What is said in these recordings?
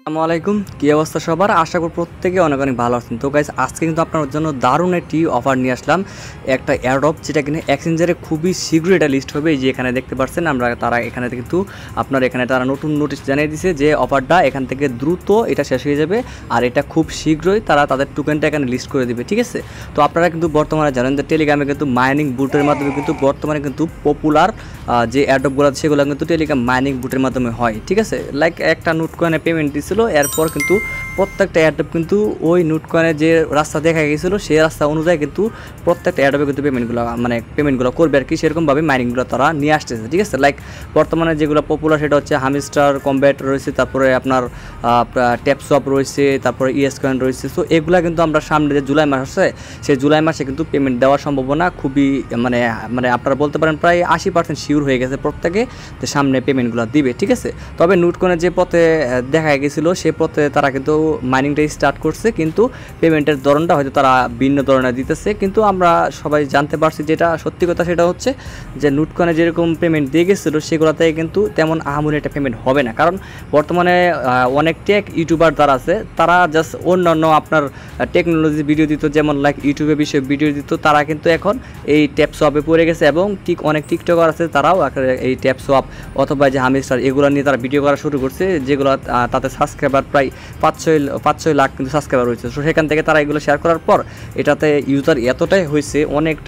আসসালামু আলাইকুম, কী অবস্থা সবার? আশা করি প্রত্যেকে অনেক অনেক ভালো আছেন। তো গাইস, আজকে কিন্তু আপনার জন্য দারুণ একটি অফার নিয়ে আসলাম। একটা এয়ারড্রপ যেটা কিনা এক্সচেঞ্জারে খুবই শীঘ্রই এটা লিস্ট হবে। এই যে এখানে দেখতে পাচ্ছেন, তারা এখানে কিন্তু তারা নতুন নোটিশ জানিয়ে দিয়েছে যে অফারটা এখান থেকে দ্রুত এটা শেষ হয়ে যাবে, আর এটা খুব শীঘ্রই তারা তাদের টোকেনটা এখানে লিস্ট করে দিবে। ঠিক আছে, তো আপনারা কিন্তু বর্তমানে জানেন যে টেলিগ্রামে কিন্তু মাইনিং বুটের মাধ্যমে কিন্তু বর্তমানে কিন্তু পপুলার যে এয়ারড্রপগুলো আছে সেগুলো কিন্তু টেলিগ্রাম মাইনিং বুটের মাধ্যমে হয়। ঠিক আছে, লাইক একটা নোট কয়েনে পেমেন্ট দিয়েছিল, এরপর কিন্তু প্রত্যেকটা এয়ারড্রপ কিন্তু ওই নোট কয়েনের যে রাস্তা দেখা গিয়েছিলো সেই রাস্তা অনুযায়ী কিন্তু প্রত্যেকটা এয়ারড্রপে কিন্তু পেমেন্টগুলো করবে আর কি। সেরকমভাবে মাইনিংগুলো তারা নিয়ে আসতেছে। ঠিক আছে, লাইক বর্তমানে যেগুলো পপুলার সেটা হচ্ছে হামিস্টার কম্ব্যাট রয়েছে, তারপরে আপনার ট্যাপসপ রয়েছে, তারপরে ইএস কয়েন রয়েছে। তো এগুলা কিন্তু আমরা সামনে যে জুলাই মাস আছে সেই জুলাই মাসে কিন্তু পেমেন্ট দেওয়ার সম্ভাবনা খুবই আপনারা বলতে পারেন প্রায় 80% শিওর হয়ে গেছে প্রত্যেকে যে সামনে পেমেন্টগুলো দিবে। ঠিক আছে, তবে নোট কয়েনের যে পথে দেখা গেছিলো সে পথে তারা কিন্তু মাইনিংটাই স্টার্ট করছে, কিন্তু পেমেন্টের ধরনটা হয়তো তারা ভিন্ন ধরনের দিতেছে। কিন্তু আমরা সবাই জানতে পারছি যেটা সত্যি কথা সেটা হচ্ছে যে নোট কয়েনে যেরকম পেমেন্ট দিয়ে গেছিলো সেগুলোতে কিন্তু তেমন আহামরি একটা পেমেন্ট হবে না, কারণ বর্তমানে অনেক টেক ইউটিউবার যারা আছে তারা জাস্ট অন্যান্য আপনার টেকনোলজি ভিডিও দিত, যেমন লাইক ইউটিউবে বিষয়ে ভিডিও দিত, তারা কিন্তু এখন এই ট্যাপসপে পড়ে গেছে। এবং অনেক টিকটকার আছে তারাও এই ট্যাপসপ অথবা যে হামিস্টার এগুলো নিয়ে তারা ভিডিও করা শুরু করছে, যেগুলো তাতে সাবস্ক্রাইবার প্রায় 5-6 লাখ কিন্তু সাবস্ক্রাইবার হয়েছে। সো সেখান থেকে তারা এগুলো শেয়ার করার পর এটাতে ইউজার এতটাই হয়েছে,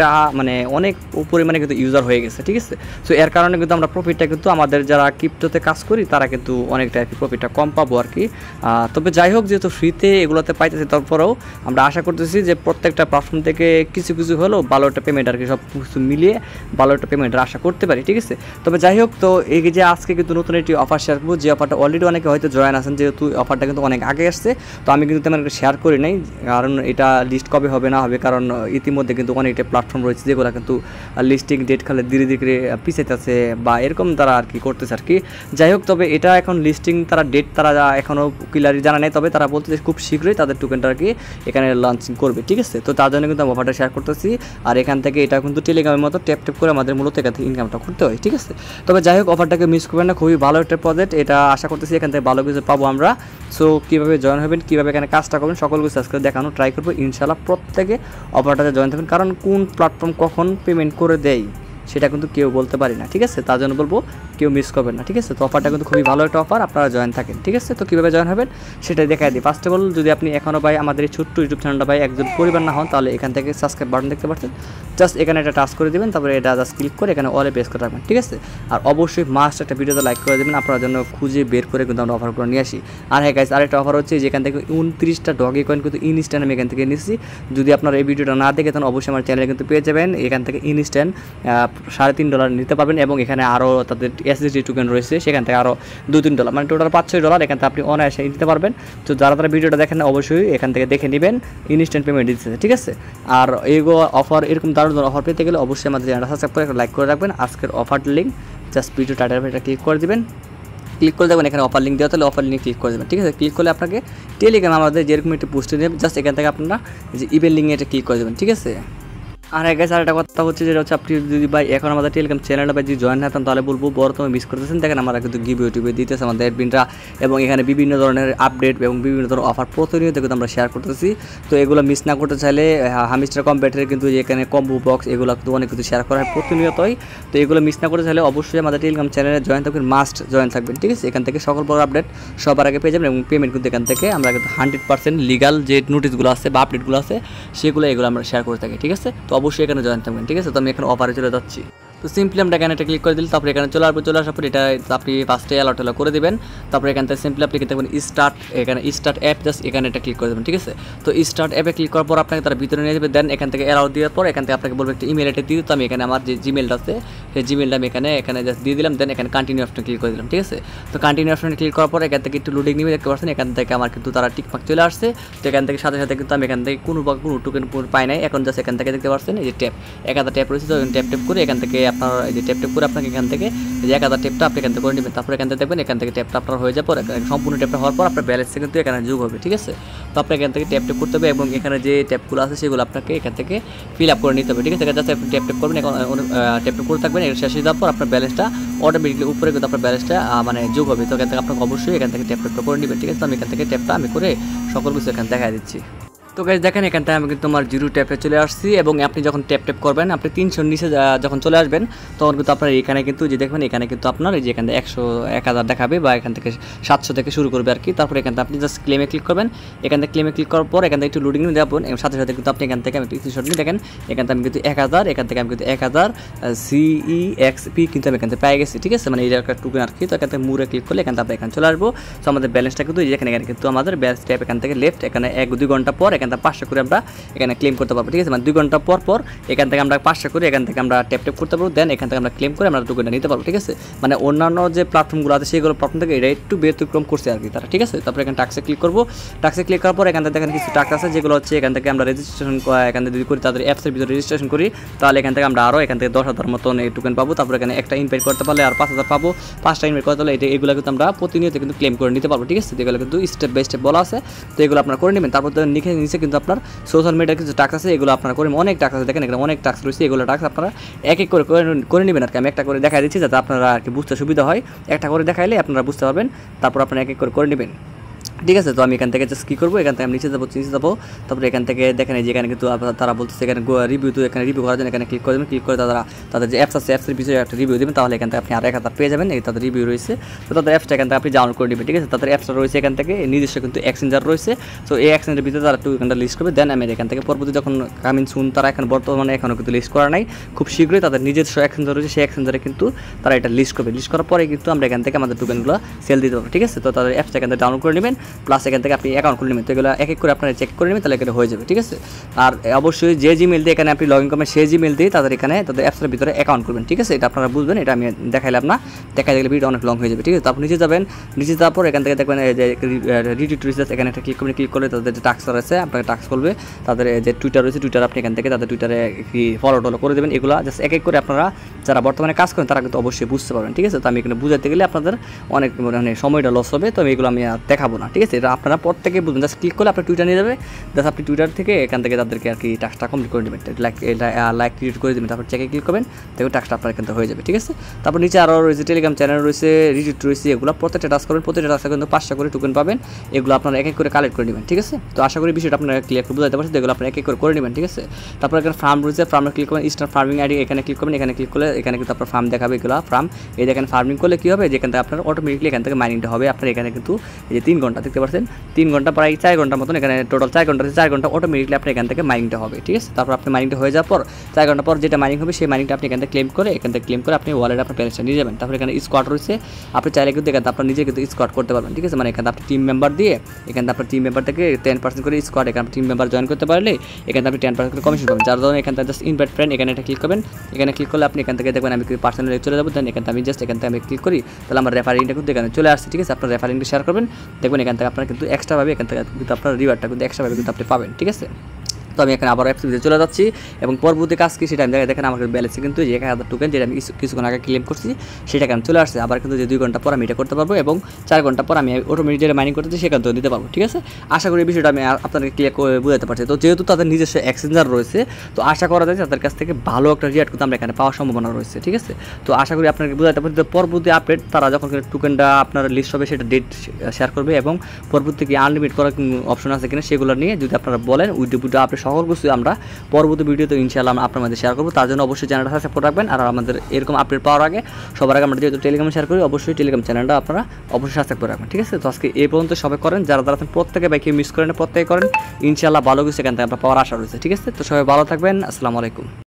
অনেক পরিমাণে কিন্তু ইউজার হয়ে গেছে। ঠিক আছে, সো এর কারণে কিন্তু আমরা প্রফিটটা কিন্তু আমাদের যারা ক্রিপ্টোতে কাজ করি তারা কিন্তু অনেকটা আর কি প্রফিটটা কম পাবো আর কি। তবে যাই হোক, যেহেতু ফ্রিতে এগুলোতে পাইতেছি তারপরেও আমরা আশা করতেছি যে প্রত্যেকটা প্ল্যাটফর্ম থেকে কিছু কিছু হলেও ভালো একটা পেমেন্ট আর কি, সব কিছু মিলিয়ে ভালো একটা পেমেন্টের আশা করতে পারি। ঠিক আছে, তবে যাই হোক, তো এই যে আজকে কিন্তু নতুন একটি অফার শেয়ার করবো, যে অফারটা অলরেডি অনেকে হয়তো জয়েন আছেন, যেহেতু অফারটা কিন্তু অনেক আগে আসছে। তো আমি কিন্তু তেমন শেয়ার করি নাই, কারণ এটা লিস্ট কবে হবে না হবে, কারণ ইতিমধ্যে কিন্তু অনেকটা প্ল্যাটফর্ম রয়েছে যেগুলো কিন্তু লিস্টিং ডেট খালে ধীরে ধীরে পিছাইতেছে বা এরকম তারা আর কি করতেছে আর কি। যাই হোক, তবে এটা এখন লিস্টিং তারা ডেট তারা এখনও ক্লিয়ারলি জানা নেই, তবে তারা বলতেছে খুব শীঘ্রই তাদের টোকেনটা আর কি এখানে লঞ্চিং করবে। ঠিক আছে, তো তার জন্য কিন্তু আমি অফারটা শেয়ার করতেছি, আর এখান থেকে এটা কিন্তু টেলিগ্রামের মতো ট্যাপ করে আমাদের মূলত এখান থেকে ইনকামটা করতে হয়। ঠিক আছে, তবে যাই হোক, অফারটাকে মিস করবেন না, খুবই ভালো একটা প্রজেক্ট, এটা আশা করতেছি এখান থেকে ভালো কিছু পাবো আমরা। সো কীভাবে জয়েন হবেন, কীভাবে এখানে কাজটা করবেন, সকল কিছু আজকে দেখানো ট্রাই করবো ইনশাআল্লাহ। প্রত্যেকে অফারটাতে জয়েন থাকবেন, কারণ কোন প্ল্যাটফর্ম কখন পেমেন্ট করে দেয় সেটা কিন্তু কেউ বলতে পারি না। ঠিক আছে, তার জন্য বলবো কেউ মিস করবেন না। ঠিক আছে, তো অফারটা কিন্তু খুবই ভালো একটা অফার, আপনারা জয়েন থাকেন। ঠিক আছে, তো কীভাবে জয়েন হবেন সেটাই দেখাই দিই। ফার্স্ট অফ অল, যদি আপনি এখনও ভাই আমাদের এই ছোট্ট ইউটিউব চ্যানেলটা ভাই একজন পরিবার না হন, তাহলে এখান থেকে সাবস্ক্রাইব বাটন দেখতে পাচ্ছেন, জাস্ট এখানে একটা টাচ করে দেবেন, তারপরে এটা জাস্ট ক্লিক করে এখানে অলে প্রেস করে রাখবেন। ঠিক আছে, আর অবশ্যই মাস্ট একটা ভিডিওতে লাইক করে দেবেন, আপনার জন্য খুঁজে বের করে কিন্তু আমরা অফারগুলো নিয়ে আসি। আর হ্যাঁ গাইস, আরেকটা অফার হচ্ছে যেখান থেকে 29টা ডগি কয়েন কিন্তু ইনস্ট্যান্ট আমি এখান থেকে নিচ্ছি। যদি আপনারা এই ভিডিওটা না দেখে তাহলে অবশ্যই আমার চ্যানেলে কিন্তু পেয়ে যাবেন এখান থেকে ইনস্ট্যান্ট $3.5 নিতে পারবেন, এবং এখানে আরও তাদের এসএসডি টোকেন রয়েছে, সেখান থেকে আরও $2-3, মানে টোটাল $5-6 এখান থেকে আপনি অনায়াসে নিতে পারবেন। তো যারা ভিডিওটা দেখেন অবশ্যই এখান থেকে দেখে নেবেন, ইনস্ট্যান্ট পেমেন্ট দিচ্ছে। ঠিক আছে, আর অফার এরকম দারুণ অফার পেতে গেলে অবশ্যই আমাদের চ্যানেলটা সাবস্ক্রাইব করে একটা লাইক করে রাখবেন। আজকের offer link just video title এটা ক্লিক করে দেবেন, ক্লিক করে দেবেন এখানে অফার লিঙ্ক দেওয়া, তাহলে অফার লিঙ্ক ক্লিক করে দেবেন। ঠিক আছে, ক্লিক করলে আপনাকে টেলিগ্রাম আমাদের যেরকম একটি পোস্টে নেবে, জাস্ট এখান থেকে আপনারা যে ইভেন্ট লিঙ্কে এটা ক্লিক করে দেবেন। ঠিক আছে, আর গাইস, আরেকটা কথা হচ্ছে যেটা হচ্ছে আপনি যদি ভাই এখন আমাদের টেলিগ্রাম চ্যানেলটা ভাই যদি জয়েন হতেন তাহলে বলবো বর্তমানে মিস করতেছেন। দেখেন আমরা কিন্তু গিভ ইউটিউবে দিতেছে আমাদের অ্যাডমিনরা, এবং এখানে বিভিন্ন ধরনের আপডেট এবং বিভিন্ন ধরনের অফার প্রতিনিয়ত কিন্তু আমরা শেয়ার করতেছি। তো এগুলো মিস না করতে চাইলে হামিস্টার কম্পিউটারে কিন্তু এখানে কম্বো বক্স এগুলো কিন্তু অনেক কিছু শেয়ার করা হয় প্রতিনিয়তই। তো এগুলো মিস না করতে চাইলে অবশ্যই আমাদের টেলিগ্রাম চ্যানেলে জয়েন থাকবেন, মাস্ট জয়েন থাকবেন। ঠিক আছে, এখান থেকে সকল বড় আপডেট সবার আগে পেয়ে যাবেন, এবং পেমেন্ট কিন্তু এখান থেকে আমরা কিন্তু 100% লিগাল যে নোটিশগুলো আছে বা আপডেটগুলো আছে এগুলো আমরা শেয়ার করে থাকি। ঠিক আছে, তো অবশ্যই এখানে জয়েন থাকবেন। ঠিক আছে, তো আমি এখানে অফারে চলে যাচ্ছি। তো সিম্পলি আমরা এখানে একটা ক্লিক করে দিলে তারপরে এখানে চলে আসার পর এটা আপনি ফার্স্টে অ্যালার্ট করে দেবেন। তারপরে এখান থেকে সিম্পলি আপনি দেখবেন স্টার্ট অ্যাপ, জাস্ট এখানে একটা ক্লিক করে দেবেন। ঠিক আছে, তো স্টার্ট অ্যাপে ক্লিক করার পর আপনাকে তারা ভিতরে নিয়ে যাবে, দেন এখান থেকে অ্যালাউ দেওয়ার পর এখান থেকে আপনাকে বলবে একটা ইমেল আইডি দিয়ে। তো আমি এখানে আমার যে জিমেলটা আছে সেই জিমেলটা আমি এখানে জাস্ট দিয়ে দিলাম, দেন এখানে কন্টিনিউ অপশনে ক্লিক করে দিলাম। ঠিক আছে, তো কন্টিনিউ অপশনে ক্লিক করার পর এখান থেকে একটু লোডিং নিবে, দেখতে পাচ্ছেন এখান থেকে আমার কিন্তু তারা টিকমার্ক চলে আসছে। তো এখান থেকে সাথে সাথে কিন্তু আমি এখান থেকে কোনো টোকেন পাই নাই, এখন জাস্ট এখান থেকে দেখতে পাচ্ছেন এই যে ট্যাপ রয়েছে, তো ট্যাপ করে এখান থেকে আপনার এই যে ট্যাপ করে আপনাকে এখান থেকে যে 1000 ট্যাপটা আপনি এখান থেকে করে নেবেন। তারপর এখান থেকে দেখবেন এখান থেকে ট্যাপটা আপনার হয়ে যাওয়ার পর সম্পূর্ণ ট্যাপটা হওয়ার পর আপনার ব্যালেন্সে কিন্তু এখানে যোগ হবে, ঠিক আছে। তো আপনাকে এখান থেকে ট্যাপ করতে হবে এবং এখানে যে ট্যাপগুলো আছে সেগুলো আপনাকে এখান থেকে ফিল আপ করে নিতে হবে, ঠিক আছে। জাস্ট আপনি ট্যাপ করবেন, এখন ট্যাপ করে থাকবেন, এটা শেষ হয়ে যাওয়ার পর আপনার ব্যালেন্সটা অটোমেটিকলি উপরে কিন্তু আপনার ব্যালেন্সটা মানে যোগ হবে। তো এখান থেকে আপনাকে অবশ্যই এখান থেকে ট্যাপ করে নেবেন, ঠিক আছে। তো আমি এখান থেকে ট্যাপটা আমি করে সকল কিছু এখানে দেখা দিচ্ছি। তো গাইস দেখেন এখান থেকে আমি কিন্তু আমার জিরো ট্যাপে চলে আসছি এবং আপনি যখন ট্যাপ করবেন আপনি 300 নিচে যখন চলে আসবেন তখন কিন্তু আপনার এখানে কিন্তু যে দেখবেন এখানে কিন্তু আপনার এই যে এখানে 100 1000 দেখাবে বা এখান থেকে 700 থেকে শুরু করবে আর কি। তারপরে এখান থেকে আপনি জাস্ট ক্লেমে ক্লিক করবেন, এখান থেকে ক্লেমে ক্লিক করার পর এখান থেকে একটু লোডিং নিয়ে যাবেন এবং সাথে সাথে কিন্তু আপনি এখান থেকে আমি স্ক্রিনশট নিয়ে দেখেন এখান থেকে আমি কিন্তু 1000 এখান থেকে আমি কিন্তু 1000 CEXP কিন্তু আমি এখান থেকে পেয়ে গেছি, ঠিক আছে। মানে এই একটা টোকেন আর কি। তো এখান থেকে মুরে ক্লিক করলে এখান থেকে আমরা এখানে চলে আসবো। তো আমাদের ব্যালেন্সটা কিন্তু এখানে কিন্তু আমাদের ব্যালেন্স ট্যাপ এখান থেকে লেফট এখানে 1-2 ঘন্টা পর এখান থেকে 500 করে আমরা এখানে ক্লেম করতে পারবো, ঠিক আছে। মানে 2 ঘন্টা পর এখান থেকে আমরা 500 করে এখান থেকে আমরা ট্যাপ করতে পারবো, দেন এখান থেকে আমরা ক্লেম করে আমরা টোকেনটা নিতে পারবো, ঠিক আছে। মানে অন্যান্য যে প্ল্যাটফর্মগুলো আছে সেগুলো প্ল্যাটফর্ম থেকে এটা একটু ব্যতিক্রম করছে আর কি তারা, ঠিক আছে। তারপরে এখানে টাক্সে ক্লিক করবো, টাক্সে ক্লিক করার পর এখান থেকে দেখেন কিছু টাক্স আছে যেগুলো হচ্ছে এখান থেকে আমরা রেজিস্ট্রেশন এখান থেকে যদি করি তাদের অ্যাপসের ভিতরে রেজিস্ট্রেশন করি তাহলে এখান থেকে আমরা আরও এখান থেকে 10,000 মতন এই টোকেন পাবো। তারপরে এখানে একটা ইনভাইট করতে পারলে আর 5000 পাবো, 5টা ইনভাইট করতে পারলে এগুলো কিন্তু আমরা প্রতিনিয়ত কিন্তু ক্লেম করে নিতে পারবো, ঠিক আছে। এগুলো কিন্তু স্টেপ বাই স্টেপ বলা আছে, তো এগুলো আপনারা করে নেবেন। তারপর নিচে কিন্তু আপনার সোশ্যাল মিডিয়ার কিছু টাক্স আছে, এগুলো আপনারা করে অনেক টাক্স আছে, দেখেন এখানে অনেক টাক্স রয়েছে, এগুলো টাক্স আপনারা এক এক করে নেবেন আর কি। আমি একটা করে দেখা দিচ্ছি যাতে আপনারা আর কি বুঝতে সুবিধা হয়, একটা করে দেখাইলে আপনারা বুঝতে পারবেন, তারপর আপনারা এক এক করে নেবেন, ঠিক আছে। তো আমি এখান থেকে জাস্ট কী করবো, এখান থেকে আমি নিচে যাবো, তারপরে এখান থেকে দেখেন এই যে এখানে কিন্তু তারা বলতেছে এখানে রিভিউ, তো এখানে রিভিউ করার জন্য এখানে ক্লিক করে দেবেন, ক্লিক করে তাদের যে অ্যাপস আছে অ্যাপসের বিষয়ে একটা রিভিউ দেবেন, তাহলে এখান থেকে আপনি আর 1000 পেয়ে যাবেন। এই তাদের রিভিউ রয়েছে, তো তাদের অ্যাপসটা এখান থেকে আপনি ডাউনলোড করে নেবেন, ঠিক আছে। তাদের অ্যাপসটা রয়েছে এখান থেকে নিজস্ব কিন্তু এক্সচেঞ্জার রয়েছে, তো এই এক্সচেঞ্জের ভিতরে তারা টোকেনটা লিস্ট করবে, দেন আমি এখান থেকে পরবর্তী যখন কামিং সুন তারা এখন বর্তমানে এখনও কিন্তু লিস্ট করা নাই, খুব শীঘ্রই তাদের নিজস্ব এক্সচেঞ্জার রয়েছে, সেই এক্সচেঞ্জারে কিন্তু তারা এটা লিস্ট করবে, লিস্ট করার পরে কিন্তু আমরা এখান থেকে আমাদের টোকেনগুলো সেল দিতে পারবো, ঠিক আছে। তো তাদের অ্যাপসটা এখান থেকে ডাউনলোড করে নেবেন, প্লাস এখান থেকে আপনি অ্যাকাউন্ট খুলে নেবেন, তো এগুলো এক এক করে আপনারা চেক করে নেবেন, তাহলে এখানে হয়ে যাবে, ঠিক আছে। আর অবশ্যই যে জিমেল দিয়ে এখানে আপনি লগ ইন করবেন সেই জিমেল দিয়ে তাদের এখানে তাদের অ্যাপসের ভিতরে অ্যাকাউন্ট করবেন, ঠিক আছে। এটা আপনারা বুঝবেন, এটা আমি দেখাইলাম না, দেখাই দেখলে ভিডিও অনেক লং হয়ে যাবে, ঠিক আছে। তারপর নিচে যাবেন, নিচে যাওয়ার পর এখান থেকে দেখবেন যে রিডিট রিসার্চ এখানে একটা ক্লিক করবেন, ক্লিক করলে তাদের যে টাক্স আছে আপনাকে টাক্স করবে, তাদের যে টুইটার রয়েছে টুইটার আপনি এখান থেকে তাদের টুইটারে কি ফলো করে দেবেন, এগুলো জাস্ট এক এক করে আপনারা যারা বর্তমানে কাজ করেন তারা কিন্তু অবশ্যই বুঝতে পারবেন, ঠিক আছে। তো আমি এখানে বুঝাতে গেলে আপনাদের অনেক মানে সময়টা লস হবে, তো এগুলো আমি আর দেখাবো না, ঠিক আছে। এটা আপনারা প্রত্যেকে বুঝবেন, জাস্ট ক্লিক করলে আপনার টুইটার নিয়ে যাবে, জাস্ট আপনি টুইটার থেকে এখান থেকে তাদেরকে আর কি টাস্কটা কমপ্লিট করে দেবেন, লাইক ক্রিয়েট করে দেবেন, তারপর চেকে ক্লিক করবেন, দেখবেন টাস্কটা আপনার এখান থেকে হয়ে যাবে, ঠিক আছে। তারপর নিচে আরও রয়েছে টেলিগ্রাম চ্যানেল রয়েছে, রিডিট রয়েছে, এগুলো প্রত্যেকটা টাস্ক করবেন, প্রত্যেকটা টাস্কে কিন্তু 500 করে টোকেন পাবেন, এগুলো আপনারা এক এক করে কালেক্ট করে নেবেন, ঠিক আছে। তো আশা করি বিষয়টা আপনারা ক্লিয়ার করে বুঝাতে পারছেন, এগুলো আপনারা এক এক করে নেবেন, ঠিক আছে। তারপর এখানে ফার্ম রয়েছে, ফার্মে ক্লিক করবেন, স্টার ফার্মিং আইডি এখানে ক্লিক করবেন, এখানে ক্লিক করলে এখানে কিন্তু আপনার ফার্ম দেখাবে, এগুলো ফার্ম এই দেখেন ফার্মিং করলে কী হবে, যেখান থেকে আপনার অটোমেটিকলি এখান থেকে মাইনিংটা হবে, আপনার এখানে কিন্তু এই যে 3 ঘন্টা দেখতে পাচ্ছেন, 3 ঘন্টা প্রায় 4 ঘন্টার মতন, এখানে টোটাল 4 ঘন্টা 4 ঘন্টা অটোমেটিকলি আপনার এখান থেকে মাইনিংটা হবে, ঠিক আছে। তারপর আপনি মাইনিংটা হয়ে যাওয়ার পর 4 ঘন্টা পর যেটা মাইনিং হবে সেই মাইনিংটা আপনি এখান থেকে ক্লেম করে আপনি ওয়ালেটে আপনার ব্যালেন্সটা নিয়ে যাবেন। তারপর এখানে স্কোয়াড রয়েছে, আপনি চাইলে কিন্তু এখানে আপনার নিজে কিন্তু স্কোয়াড করতে পারবেন, ঠিক আছে। মানে এখানে আপনি টিম মেম্বার দিয়ে এখানে আপনার টিম মেম্বার থেকে 10% করে স্কোয়াড এখানে টিম মেম্বার জয়েন করতে পারলে এখানে আপনি 10% করে কমিশন পাবেন, যার জন্য এখান থেকে জাস্ট ইনভাইট ফ্রেন্ড এখানে একটা ক্লিক করবেন, এখানে ক্লিক করলে আপনি এখান থেকে দেখবেন আমি পার্সোনালি চলে যাবো, দেন এখান থেকে আমি জাস্ট এখান থেকে আমি ক্লিক করি, তাহলে আমার রেফারিংটা কিন্তু এখানে চলে আসছে, ঠিক আছে। আপনার রেফারিংটা শেয়ার করবেন, দেখবেন এখান থেকে আপনার কিন্তু এক্সট্রাভাবে এখান থেকে কিন্তু আপনার রিওয়ার্ডটা কিন্তু এক্সট্রাভাবে কিন্তু আপনি পাবেন, ঠিক আছে। তো আমি এখানে আবার অ্যাপস ভিতরে চলে যাচ্ছি এবং পরবর্তী কাজ কি সেটা আমি দেখেন আমার ব্যালেন্সে কিন্তু যে 1000 টোকেন যেটা আমি কিছুক্ষণ আগে ক্লেম করছি সেটা কেন চলে আসছে, আবার কিন্তু যে 2 ঘন্টা পর আমি এটা করতে পারবো এবং 4 ঘন্টা পর আমি অটোমেটিক যেটা মাইনিং করতেছি সেখান থেকে দিতে পারবো, ঠিক আছে। আশা করি এই বিষয়টা আমি আপনাদের ক্লিয়ার করে বুঝাতে পারছি। তো যেহেতু তাদের নিজস্ব এক্সচেঞ্জার রয়েছে, তো আশা করা যায় তাদের কাছ থেকে ভালো একটা রিওয়ার্ড কিন্তু আমরা এখানে পাওয়ার সম্ভাবনা রয়েছে, ঠিক আছে। তো আশা করি আপনাকে বুঝাতে পারছি। পরবর্তী আপডেট তারা যখন টোকেনটা আপনার লিস্ট হবে সেটা ডেট শেয়ার করবে এবং পরবর্তী কি আনলিমিট করার অপশন আছে কিনা সেগুলো নিয়ে যদি আপনারা বলেন উইডিও আপডেট সকল কিছু আমরা পরবর্তী ভিডিওতে ইনশাআল্লাহ আমরা আপনার মধ্যে শেয়ার করবো। তার জন্য অবশ্যই চ্যানেলটা সাবস্ক্রাইব রাখবেন, আর আমাদের এরকম আপডেট পাওয়ার আগে সবার আগে আমরা যেহেতু টেলিগ্রামে শেয়ার করি অবশ্যই টেলিগ্রাম চ্যানেলটা আপনারা অবশ্যই সাবস্ক্রাইব করে রাখবেন, ঠিক আছে। তো আজকে এই পর্যন্ত সবাই করেন, যারা প্রত্যেকে বাইকে মিস করেন প্রত্যেকে করেন, ইনশাআল্লাহ ভালো কিছু এখান থেকে আমরা পাওয়ার আশা রয়েছে, ঠিক আছে। তো সবাই ভালো থাকবেন, আসসালামু আলাইকুম।